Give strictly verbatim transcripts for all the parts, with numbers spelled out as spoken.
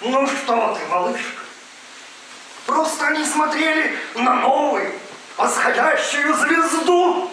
Ну что ты, малышка? Просто они смотрели на новую, восходящую звезду.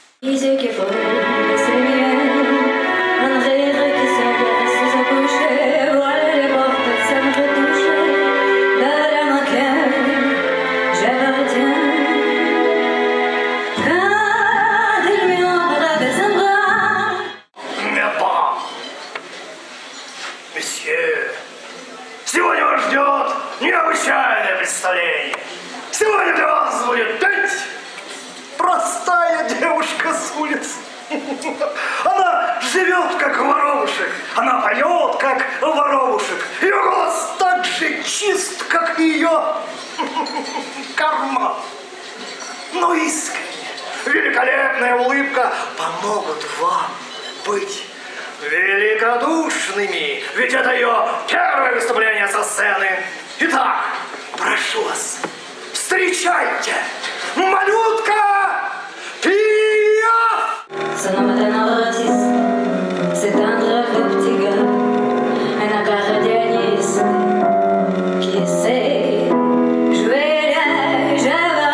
Месье, сегодня вас ждет необычайное представление. Сегодня для вас будет петь простая девушка с улицы. Она живет, как воробушек. Она поет, как воробушек. Ее голос так же чист, как ее карман. Но искренне, великолепная улыбка помогут вам быть великодушными. Ведь это ее первое выступление со сцены. Итак, прошу вас, встречайте, малютка Пиаф! Son nom est un artiste, c'est un drôle de petit gars, un accordionniste qui sait jouer la java.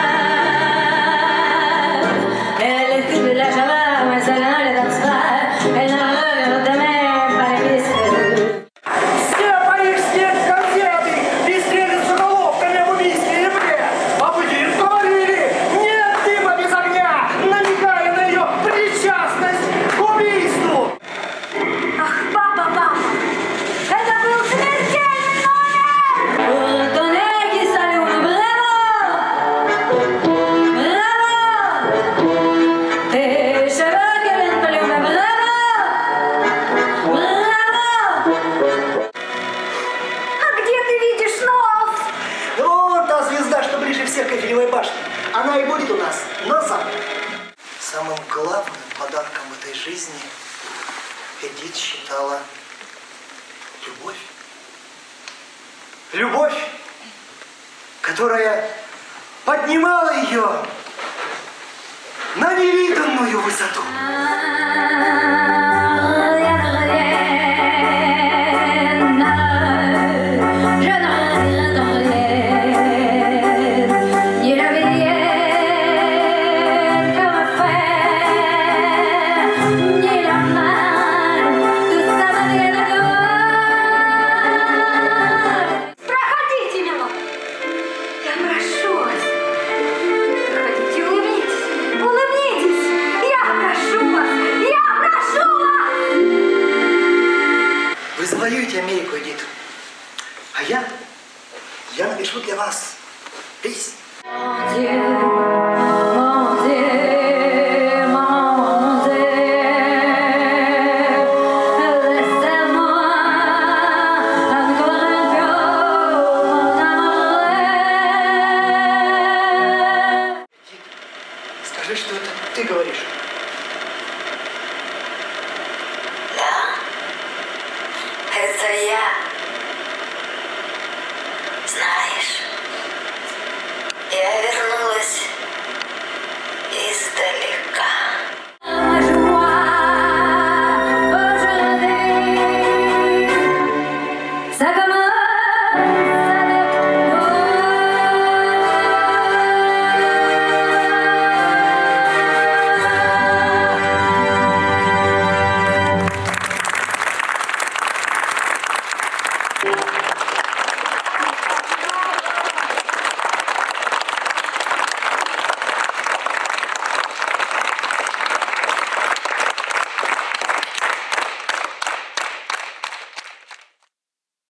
Elle écoute la java, mais elle ne la danse pas, elle ne regarde même pas les pistes. Все парижские газеты пестрели заголовками об убийстве еврея. Аудитории нет дыма без огня, намекая на ее причастность к убийству. Ах, папа, папа, это был смертельный номер! Pour donner qui s'allume, bravo! Bravo! Tes cheveux qui viennent pallumer, bravo! Bravo! А где ты видишь нос? Вот та звезда, что ближе всех к Эйфелевой башне. Она и будет у нас на завтра. Самым главным подарком в этой жизни Эдит считала любовь. Любовь, которая поднимала ее на невиданную высоту. Проходите, милок. Я прошу вас. Проходите, улыбнитесь. Улыбнитесь. Я прошу вас. Я прошу вас. Вы завоюете Америку, Эдит. А я, я напишу для вас песню. Mon Dieu, mon Dieu, mon Dieu, laissez-moi encore un peu, mon amour. Скажи, что это ты говоришь. Это я.